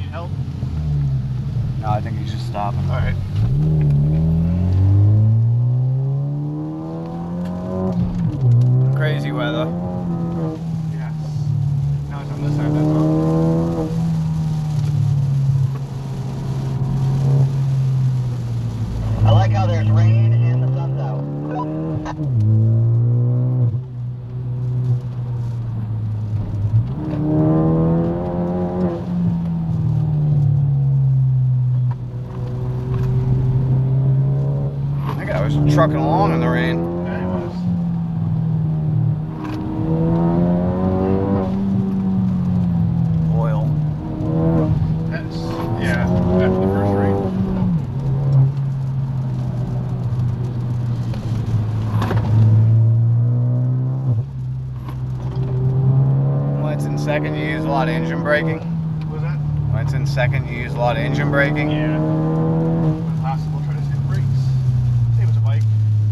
help? No, I think he's just stopping. All right. Crazy weather. Yes. Now it's on this side of that mountain. I like how there's rain and the sun's out. That guy was trucking along in the rain. Yeah, it was. Oil. That's, yeah, after the first rain. When it's in second, you use a lot of engine braking. What was that? When it's in second, you use a lot of engine braking. Yeah. When possible, try to save brakes. Same as a bike.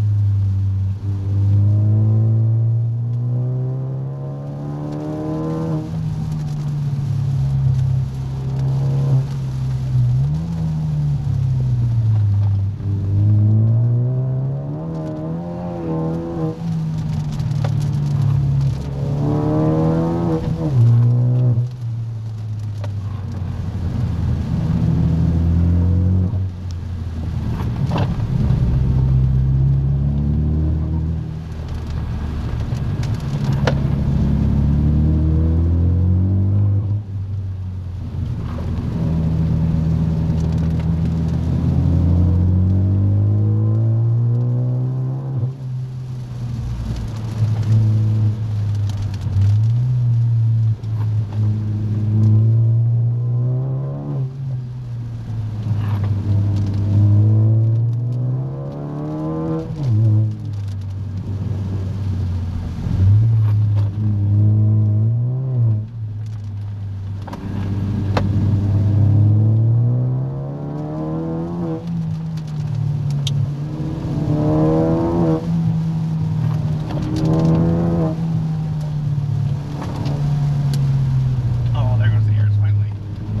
Oh, there goes the ears finally.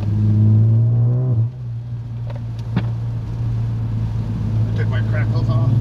I took my crackles off.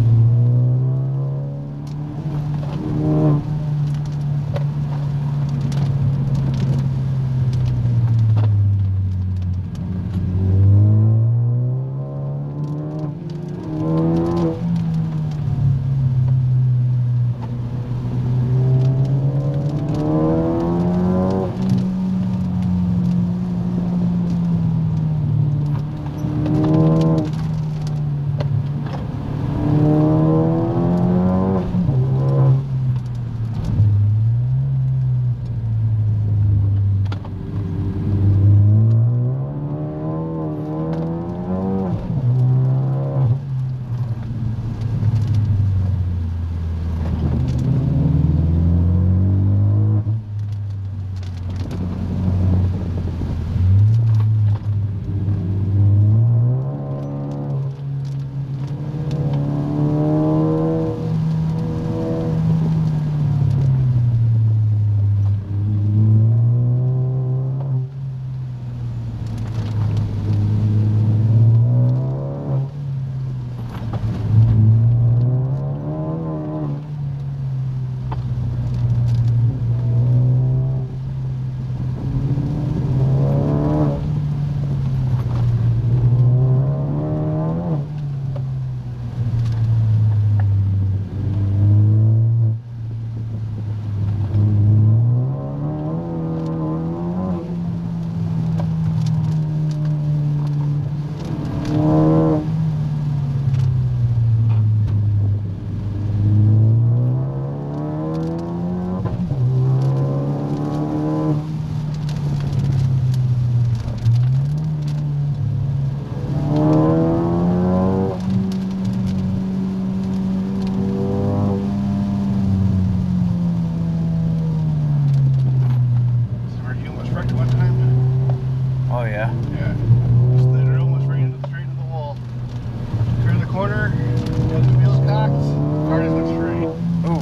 Oh yeah. Yeah. Just literally almost ran into straight into the wall. Turn the corner, got the wheels cocked, car just went straight. Ooh.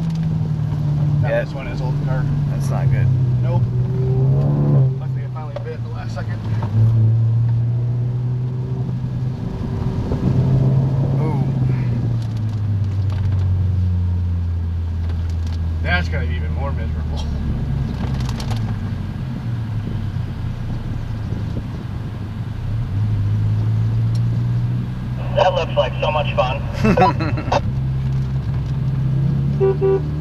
Now Yeah. this one is old car. That's not good. Nope. Luckily I finally bit at the last second. That looks like so much fun.